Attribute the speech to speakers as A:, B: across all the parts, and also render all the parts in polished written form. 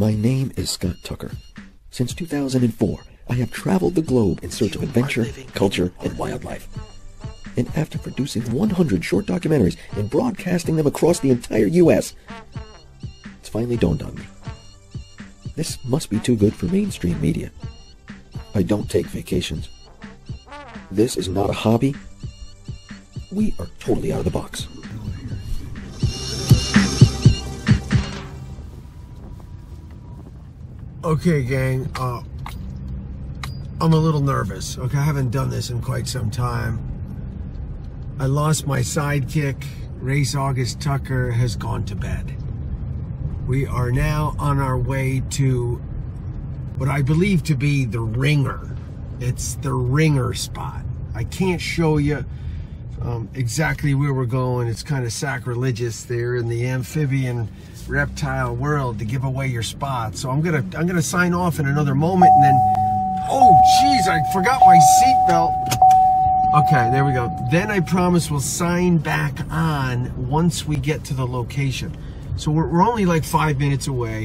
A: My name is Scott Tucker. Since 2004, I have traveled the globe in search of adventure, culture, and wildlife. And after producing 100 short documentaries and broadcasting them across the entire U.S., it's finally dawned on me. This must be too good for mainstream media. I don't take vacations. This is not a hobby. We are totally out of the box.
B: Okay, gang, I'm a little nervous. Okay, I haven't done this in quite some time. I lost my sidekick. Race August Tucker has gone to bed. We are now on our way to what I believe to be the ringer. It's the ringer spot. I can't show you exactly where we're going. It's kind of sacrilegious there in the amphibian reptile world to give away your spot. So I'm gonna sign off in another moment, and then, oh jeez, I forgot my seatbelt. Okay, there we go. Then I promise we'll sign back on once we get to the location. So we're only like 5 minutes away.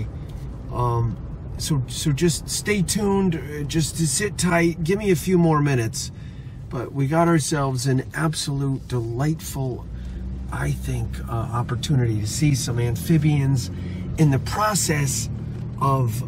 B: So just stay tuned, just to sit tight, give me a few more minutes. But we got ourselves an absolute delightful, I think, opportunity to see some amphibians in the process of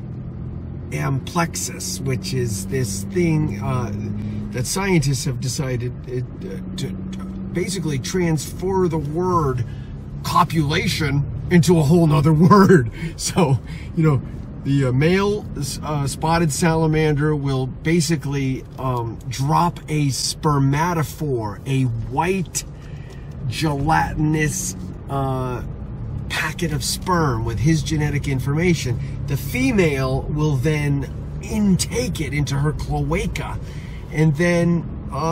B: amplexus, which is this thing that scientists have decided to basically transfer the word copulation into a whole nother word. So, you know, the male spotted salamander will basically drop a spermatophore, a white gelatinous packet of sperm with his genetic information. The female will then intake it into her cloaca, and then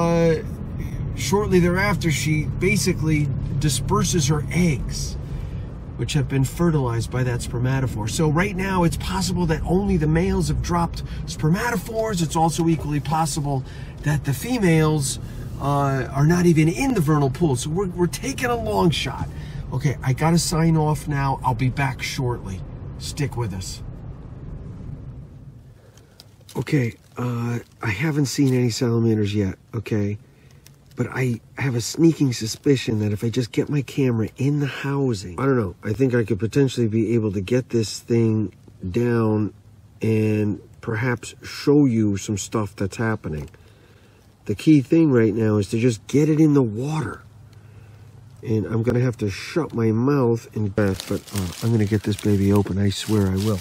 B: shortly thereafter she basically disperses her eggs, which have been fertilized by that spermatophore. So right now it's possible that only the males have dropped spermatophores. It's also equally possible that the females are not even in the vernal pool. So we're taking a long shot. Okay, I gotta sign off now. I'll be back shortly. Stick with us. Okay, I haven't seen any salamanders yet, okay? But I have a sneaking suspicion that if I just get my camera in the housing, I don't know, I think I could potentially be able to get this thing down and perhaps show you some stuff that's happening. The key thing right now is to just get it in the water. And I'm gonna have to shut my mouth and breath, but I'm gonna get this baby open, I swear I will.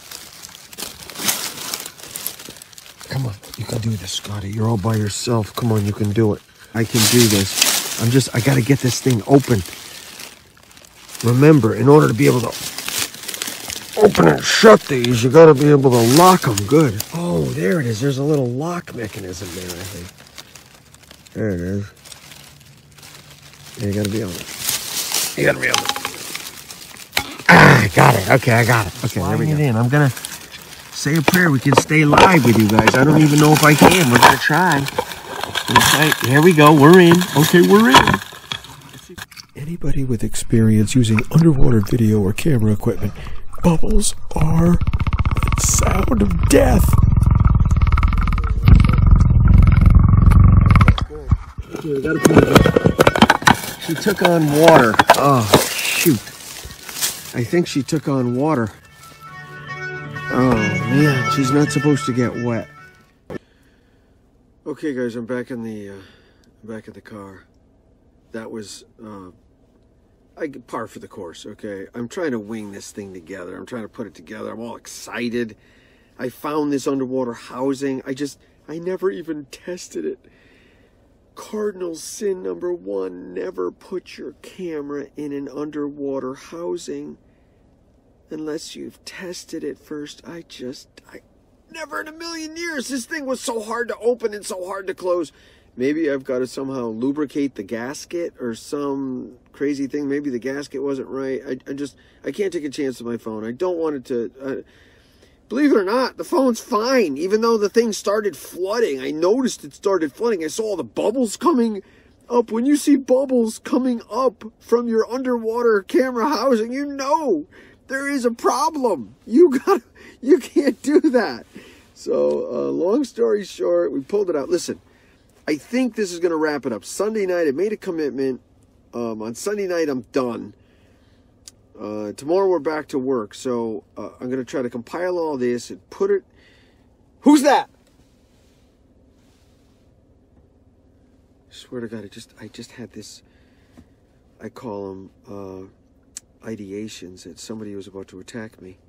B: Come on, you can do this, Scotty. You're all by yourself. Come on, you can do it. I can do this. I gotta get this thing open. Remember, in order to be able to open and shut these, you gotta be able to lock them good. Oh, there it is. There's a little lock mechanism there, I think. There it is. Yeah, you gotta be on it. You gotta be on it. Ah, I got it. Okay, I got it. Okay, there we go. I'm gonna say a prayer. We can stay live with you guys. I don't even know if I can. We're gonna try. Okay, here we go. We're in. Okay, we're in.
A: Anybody with experience using underwater video or camera equipment, bubbles are the sound of death.
B: Okay, we gotta put it up. She took on water. Oh, shoot. I think she took on water. Oh, man. She's not supposed to get wet. Okay, guys, I'm back in the car. That was par for the course. Okay, I'm trying to wing this thing together. I'm trying to put it together. I'm all excited. I found this underwater housing. I never even tested it. Cardinal sin number 1: never put your camera in an underwater housing unless you've tested it first. I never in a million years. This thing was so hard to open and so hard to close. Maybe I've got to somehow lubricate the gasket or some crazy thing. Maybe the gasket wasn't right. I can't take a chance with my phone. I don't want it to... believe it or not, the phone's fine. Even though the thing started flooding. I noticed it started flooding. I saw all the bubbles coming up. When you see bubbles coming up from your underwater camera housing, you know There is a problem. You can't do that. So, long story short, we pulled it out. Listen, I think this is going to wrap it up. Sunday night, I made a commitment. On Sunday night, I'm done. Tomorrow, we're back to work. So, I'm going to try to compile all this and put it... Who's that? I swear to God, I just had this... I call them ideations that somebody was about to attack me.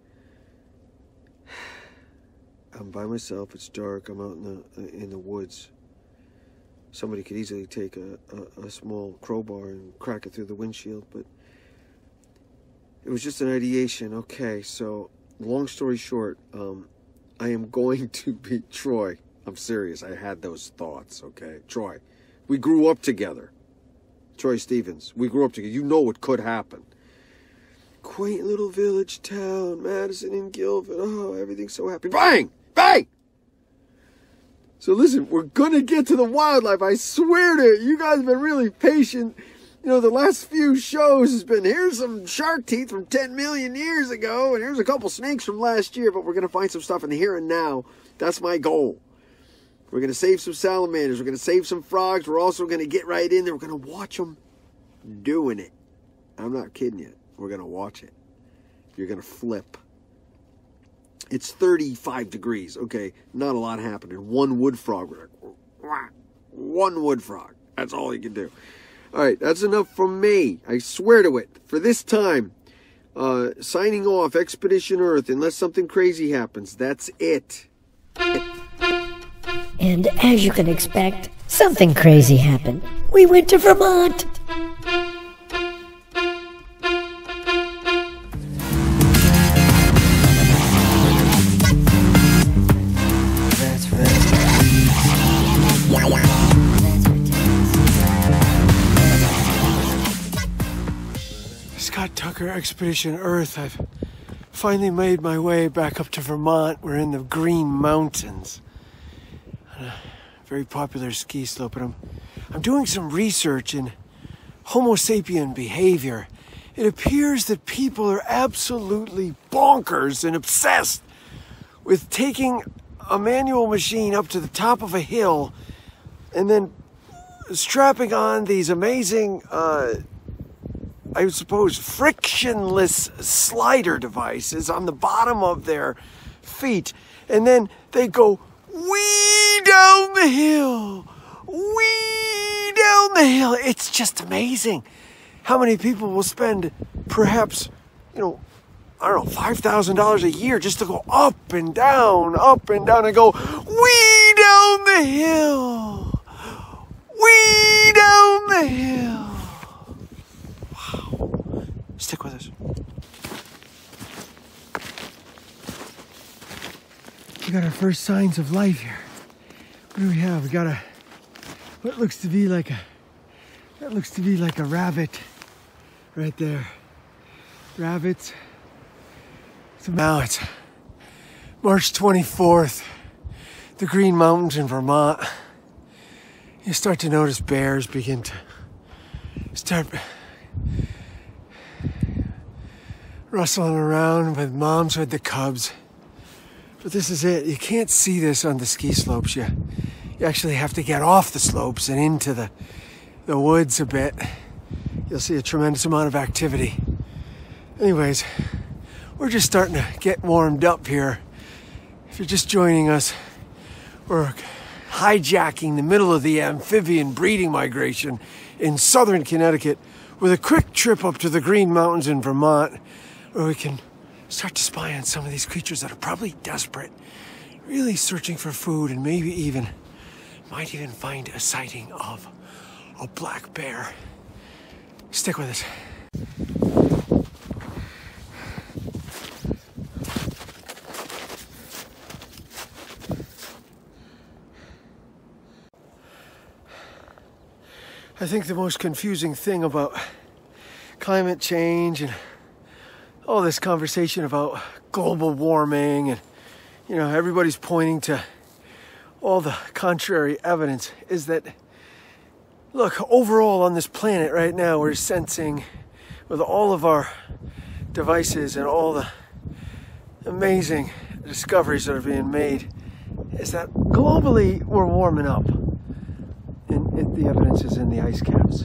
B: I'm by myself. It's dark. I'm out in the woods. Somebody could easily take a small crowbar and crack it through the windshield, but it was just an ideation. Okay, so long story short, I am going to be Troy. I'm serious. I had those thoughts. Okay, Troy. We grew up together. Troy Stevens. We grew up together. You know what could happen. Quaint little village town, Madison and Guilford. Oh, everything's so happy. Bang! Bang! So listen, we're going to get to the wildlife. I swear to you, you guys have been really patient. You know, the last few shows has been, here's some shark teeth from 10 million years ago, and here's a couple snakes from last year, but we're going to find some stuff in the here and now. That's my goal. We're going to save some salamanders. We're going to save some frogs. We're also going to get right in there. We're going to watch them doing it. I'm not kidding you. We're going to watch it. You're going to flip. It's 35 degrees. Okay, not a lot happening. One wood frog. One wood frog. That's all you can do. All right, that's enough from me. I swear to it. For this time, signing off, Expedition Earth, unless something crazy happens. That's it.
C: And as you can expect, something crazy happened. We went to Vermont.
B: Scott Tucker, Expedition Earth. I've finally made my way back up to Vermont. We're in the Green Mountains. A very popular ski slope, and I'm doing some research in Homo sapien behavior. It appears that people are absolutely bonkers and obsessed with taking a manual machine up to the top of a hill and then strapping on these amazing, I suppose, frictionless slider devices on the bottom of their feet, and then they go wee down the hill, wee down the hill. It's just amazing how many people will spend perhaps, I don't know, $5,000 a year just to go up and down, and go wee down the hill, wee down the hill. Wow. Stick with us. We got our first signs of life here. What do we have? We got what looks to be like a rabbit right there. Rabbits. So now it's March 24th, the Green Mountains in Vermont. You start to notice bears begin to start rustling around with moms with the cubs. But this is it. You can't see this on the ski slopes. You actually have to get off the slopes and into the woods a bit. You'll see a tremendous amount of activity. Anyways, we're just starting to get warmed up here. If you're just joining us, we're hijacking the middle of the amphibian breeding migration in southern Connecticut with a quick trip up to the Green Mountains in Vermont, where we can start to spy on some of these creatures that are probably desperate, really searching for food, and maybe might even find a sighting of a black bear. Stick with us. I think the most confusing thing about climate change and all this conversation about global warming and, everybody's pointing to all the contrary evidence is that, look, overall on this planet right now, we're sensing with all of our devices and all the amazing discoveries that are being made is that globally we're warming up. And the evidence is in the ice caps.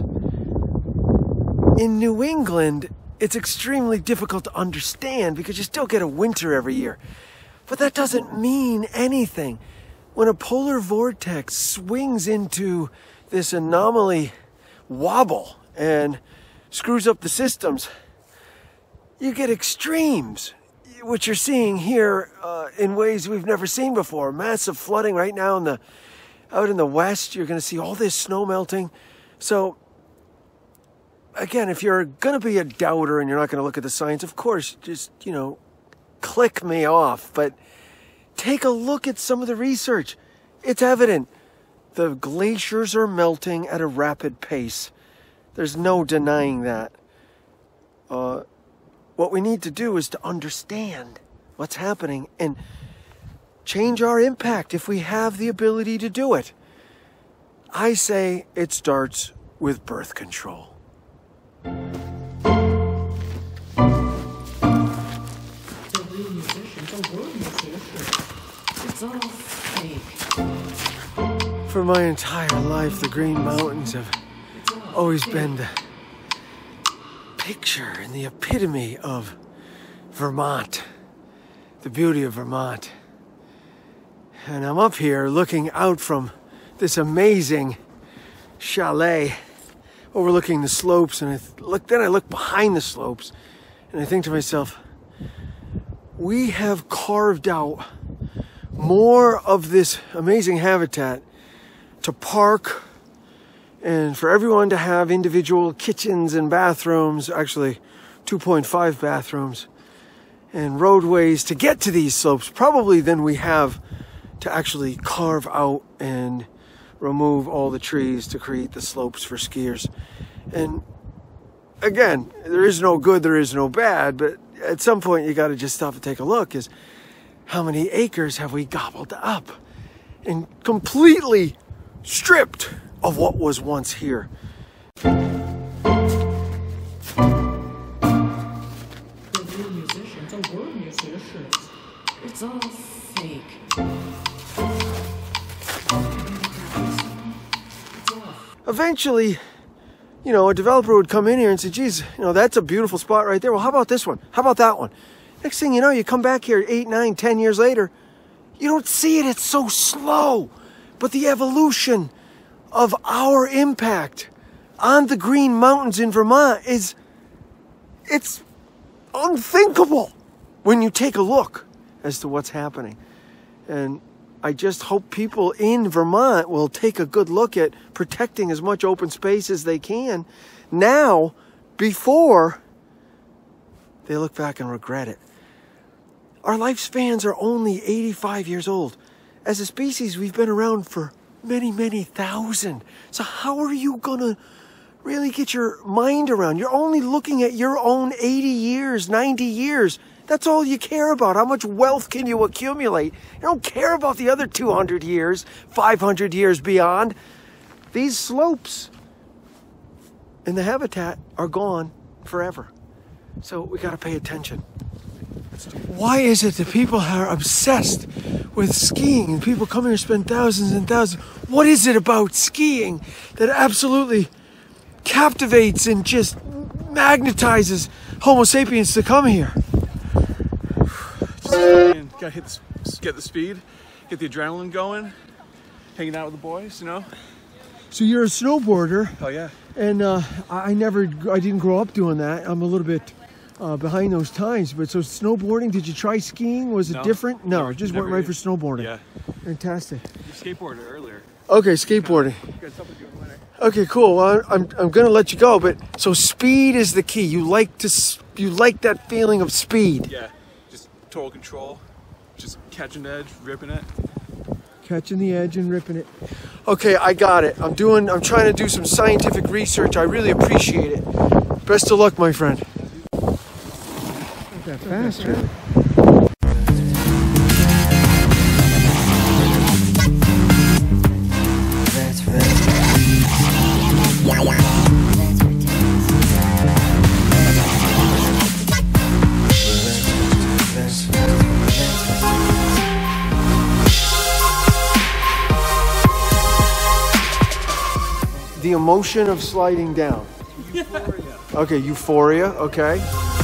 B: In New England, it's extremely difficult to understand because you still get a winter every year. But that doesn't mean anything. When a polar vortex swings into this anomaly wobble and screws up the systems, you get extremes, which you're seeing here in ways we've never seen before. Massive flooding right now out in the west. You're going to see all this snow melting. So again, if you're going to be a doubter and you're not going to look at the science, of course, just, click me off. But take a look at some of the research. It's evident. The glaciers are melting at a rapid pace. There's no denying that. What we need to do is to understand what's happening and change our impact if we have the ability to do it. I say it starts with birth control. For my entire life, the Green Mountains have always been the picture and the epitome of Vermont, the beauty of Vermont. And I'm up here looking out from this amazing chalet, overlooking the slopes, and then I look behind the slopes, and I think to myself, we have carved out more of this amazing habitat to park and for everyone to have individual kitchens and bathrooms, actually 2.5 bathrooms, and roadways to get to these slopes, probably than we have to actually carve out and remove all the trees to create the slopes for skiers. And again, there is no good, there is no bad, but at some point you got to just stop and take a look, is how many acres have we gobbled up and completely stripped of what was once here.
D: The real musicians are word musicians. It's all fake.
B: Eventually, a developer would come in here and say, geez, that's a beautiful spot right there. Well, how about this one? How about that one? Next thing you know, you come back here 8, 9, 10 years later, you don't see it. It's so slow. But the evolution of our impact on the Green Mountains in Vermont it's unthinkable when you take a look as to what's happening. And I just hope people in Vermont will take a good look at protecting as much open space as they can now, before they look back and regret it. Our lifespans are only 85 years old. As a species, we've been around for many, many thousand. So how are you gonna really get your mind around? You're only looking at your own 80 years, 90 years. That's all you care about. How much wealth can you accumulate? You don't care about the other 200 years, 500 years beyond. These slopes and the habitat are gone forever. So we gotta pay attention. Why is it that people are obsessed with skiing and people come here and spend thousands and thousands? What is it about skiing that absolutely captivates and just magnetizes Homo sapiens to come here?
E: Just gotta get the speed, get the adrenaline going, hanging out with the boys,
B: So you're a snowboarder.
E: Oh yeah.
B: And I didn't grow up doing that. I'm a little bit behind those times. But so snowboarding, did you try skiing? Was it different? No, just went right for snowboarding.
E: Yeah.
B: Fantastic.
E: You skateboarded earlier.
B: Okay, skateboarding. Okay, cool. Well, I'm gonna let you go. But so speed is the key. You like that feeling of speed.
E: Yeah. Just total control. Just catching the edge, ripping it.
B: Catching the edge and ripping it. Okay, I got it. I'm trying to do some scientific research. I really appreciate it. Best of luck, my friend. Not that fast, right? That's right. the emotion of sliding down?
E: Euphoria.
B: Okay, euphoria, okay.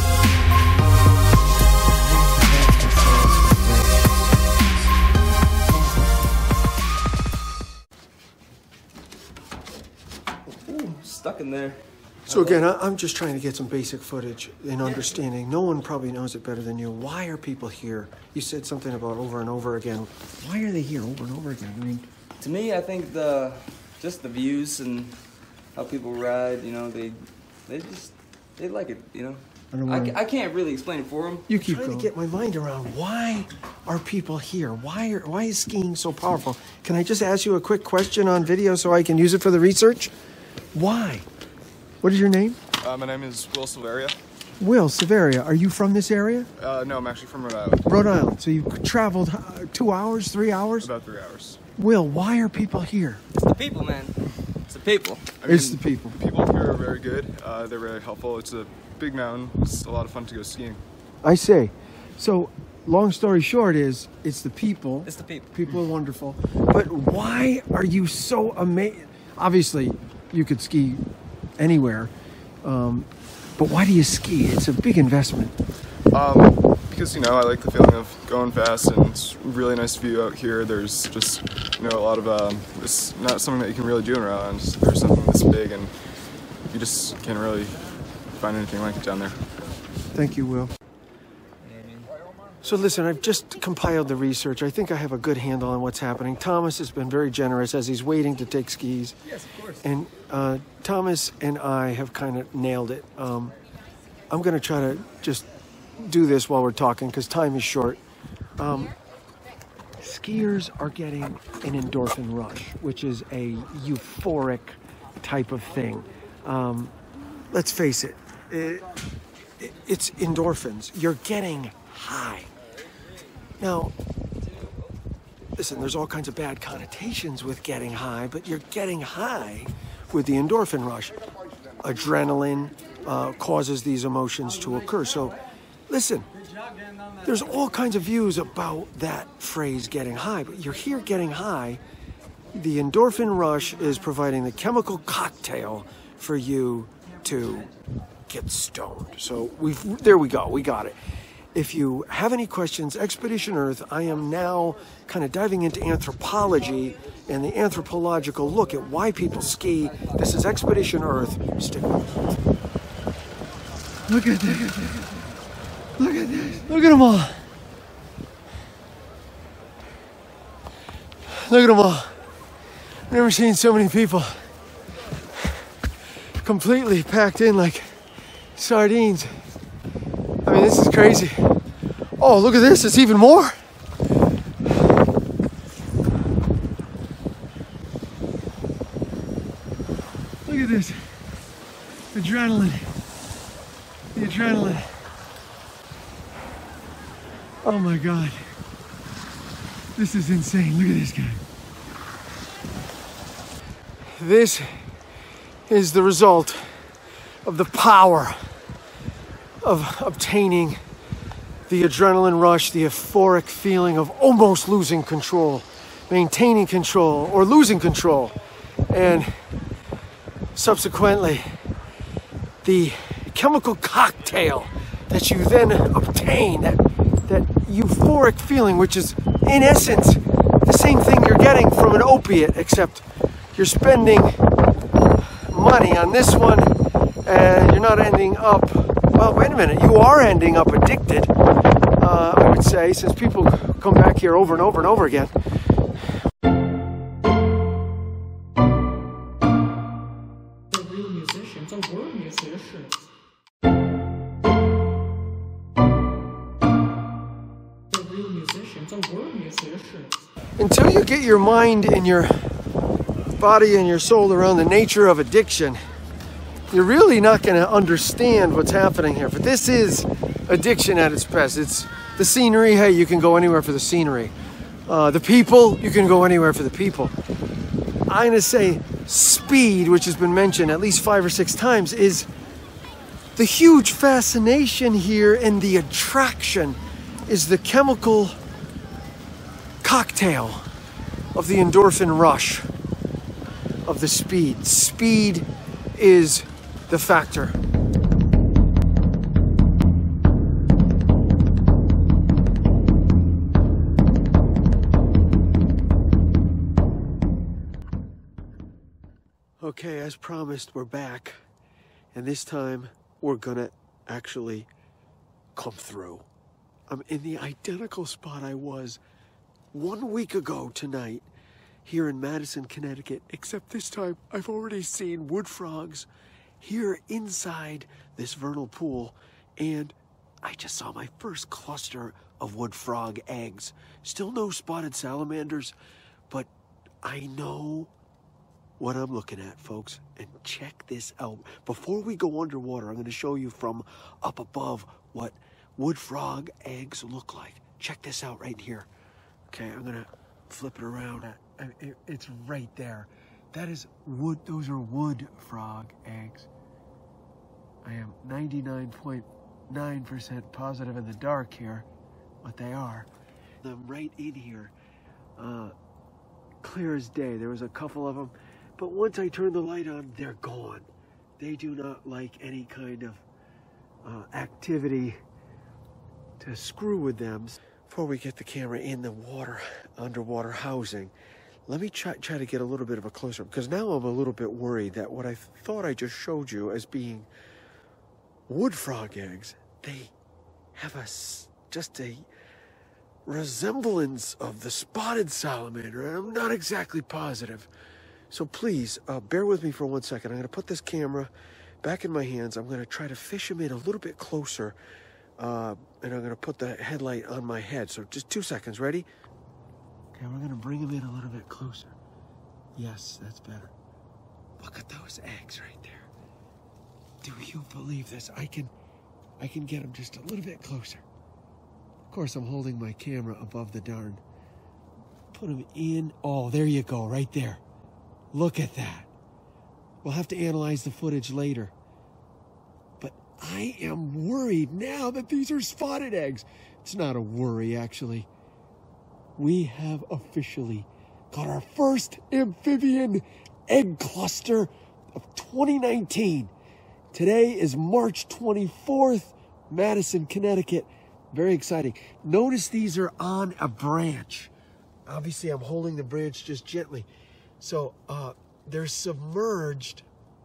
F: Ooh, stuck in there.
B: So again, I'm just trying to get some basic footage and understanding. No one probably knows it better than you. Why are people here? You said something about over and over again. Why are they here over and over again? I mean,
F: To me, I think just the views and how people ride, you know, they like it, you know. I can't really explain it for them.
B: you keep trying to get my mind around why are people here? Why is skiing so powerful? Can I just ask you a quick question on video so I can use it for the research? Why? What is your name?
E: My name is Will Silveria.
B: Will Severia. Are you from this area?
E: No, I'm actually from Rhode Island.
B: Rhode Island. So you traveled 2 hours, 3 hours?
E: About 3 hours.
B: Will, why are people here?
F: It's the people, man. It's the people.
B: It's the people.
E: People here are very good. They're very helpful. It's a big mountain. It's a lot of fun to go skiing.
B: I see. So, long story short is, it's the people.
F: It's the people.
B: People are wonderful. But why are you so amazed? Obviously, you could ski anywhere. But why do you ski? It's a big investment.
E: Because, you know, I like the feeling of going fast, and it's a really nice view out here. There's just, you know, a lot of, it's not something that you can really do around. There's something this big, and you just can't really find anything like it down there.
B: Thank you, Will. So listen, I've just compiled the research. I think I have a good handle on what's happening. Thomas has been very generous as he's waiting to take skis.
F: Yes, of course.
B: And Thomas and I have kind of nailed it. I'm going to try to just do this while we're talking because time is short. Skiers are getting an endorphin rush, which is a euphoric type of thing. Let's face it, it's endorphins. You're getting high. Now, listen, there's all kinds of bad connotations with getting high, but you're getting high with the endorphin rush. Adrenaline causes these emotions to occur. So, listen, there's all kinds of views about that phrase, getting high, but you're here getting high. The endorphin rush is providing the chemical cocktail for you to get stoned. So there we go, we got it. If you have any questions, Expedition Earth, I am now kind of diving into anthropology and the anthropological look at why people ski. This is Expedition Earth. Stick with me. Look at this. Look at this. Look at them all. Look at them all. Never seen so many people completely packed in like sardines. I mean, this is crazy. Oh, look at this. It's even more. Look at this. Adrenaline. The adrenaline. Oh my God. This is insane. Look at this guy. This is the result of the power of obtaining the adrenaline rush, the euphoric feeling of almost losing control, maintaining control, or losing control. And subsequently, the chemical cocktail that you then obtain, that euphoric feeling, which is in essence the same thing you're getting from an opiate, except you're spending money on this one and you're not ending up, well, wait a minute, you are ending up addicted, I would say, since people come back here over and over and over again.
D: The real musicians are world musicians. The real musicians are world musicians.
B: Until you get your mind and your body and your soul around the nature of addiction, you're really not going to understand what's happening here. But this is addiction at its best. It's the scenery. Hey, you can go anywhere for the scenery. The people, you can go anywhere for the people. I'm going to say speed, which has been mentioned at least 5 or 6 times, is the huge fascination here, and the attraction is the chemical cocktail of the endorphin rush. of the speed. Speed is the factor. Okay, as promised, we're back. And this time, we're gonna actually come through. I'm in the identical spot I was 1 week ago tonight here in Madison, Connecticut, except this time I've already seen wood frogs here inside this vernal pool, and I just saw my first cluster of wood frog eggs. Still no spotted salamanders, but I know what I'm looking at, folks, and check this out. Before we go underwater, I'm going to show you from up above what wood frog eggs look like. Check this out right here. Okay, I'm going to flip it around. It's right there. That is wood. Those are wood frog eggs. I am 99.9% positive in the dark here, but they are. I'm right in here, clear as day. There was a couple of them. But once I turn the light on, they're gone. They do not like any kind of activity to screw with them. Before we get the camera in the water, underwater housing, let me try to get a little bit of a close-up, because now I'm a little bit worried that what I thought I just showed you as being wood frog eggs, they have just a resemblance of the spotted salamander, and I'm not exactly positive. So please, bear with me for 1 second. I'm going to put this camera back in my hands. I'm going to try to fish him in a little bit closer. And I'm going to put the headlight on my head. So just 2 seconds. Ready? Okay, we're going to bring him in a little bit closer. Yes, that's better. Look at those eggs right there. Do you believe this? I can get him just a little bit closer. Of course, I'm holding my camera above the darn. Put him in. Oh, there you go, right there. Look at that. We'll have to analyze the footage later. But I am worried now that these are spotted eggs. It's not a worry, actually. We have officially got our first amphibian egg cluster of 2019. Today is March 24th, Madison, Connecticut. Very exciting. Notice these are on a branch. Obviously, I'm holding the branch just gently. So they're submerged,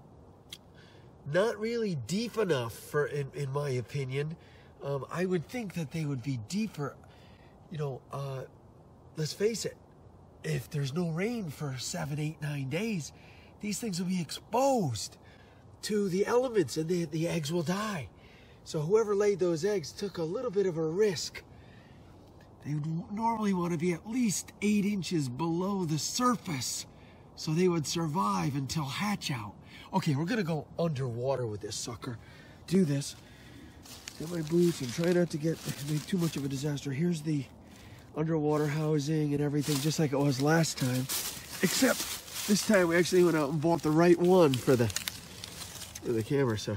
B: not really deep enough for, in my opinion. I would think that they would be deeper. You know, let's face it, if there's no rain for 7, 8, 9 days, these things will be exposed to the elements and the eggs will die. So whoever laid those eggs took a little bit of a risk. They would normally want to be at least 8 inches below the surface, so they would survive until hatch out. Okay, we're gonna go underwater with this sucker. Do this. Get my boots and try not to make too much of a disaster. Here's the underwater housing and everything, just like it was last time. Except this time we actually went out and bought the right one for the camera. So,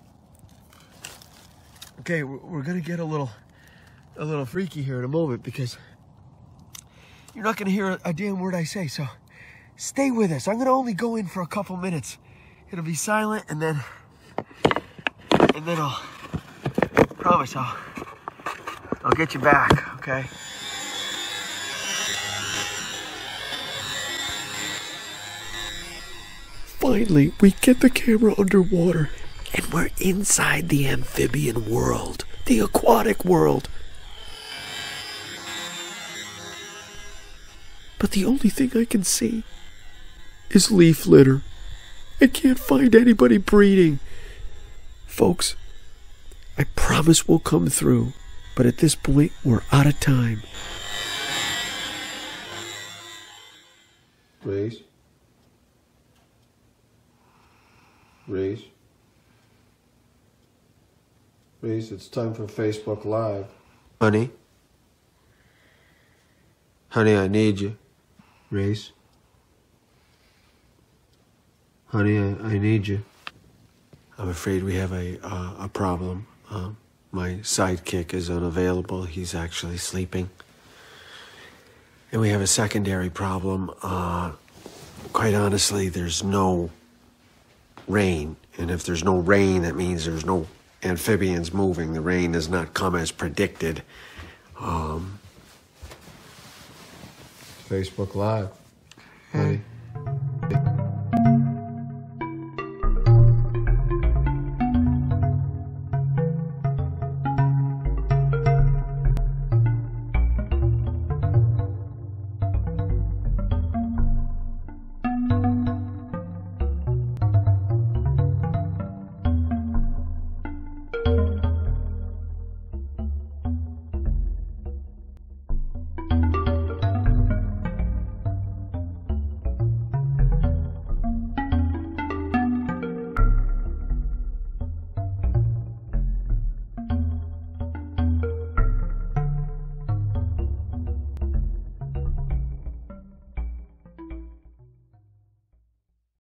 B: okay, we're gonna get a little freaky here in a moment, because you're not gonna hear a damn word I say. So. Stay with us. I'm going to only go in for a couple minutes. It'll be silent, and then I'll promise I'll get you back, okay? Finally, we get the camera underwater, and we're inside the amphibian world, the aquatic world. But the only thing I can see is leaf litter. I can't find anybody breeding. Folks, I promise we'll come through, but at this point, we're out of time.
G: Reese? Reese? Reese, it's time for Facebook Live.
B: Honey? Honey, I need you.
G: Reese? Honey, I need you.
B: I'm afraid we have a problem. My sidekick is unavailable. He's actually sleeping. And we have a secondary problem.
H: quite honestly, there's no rain. And if there's no rain, that means there's no amphibians moving. The rain does not come as predicted.
G: Facebook Live. Honey.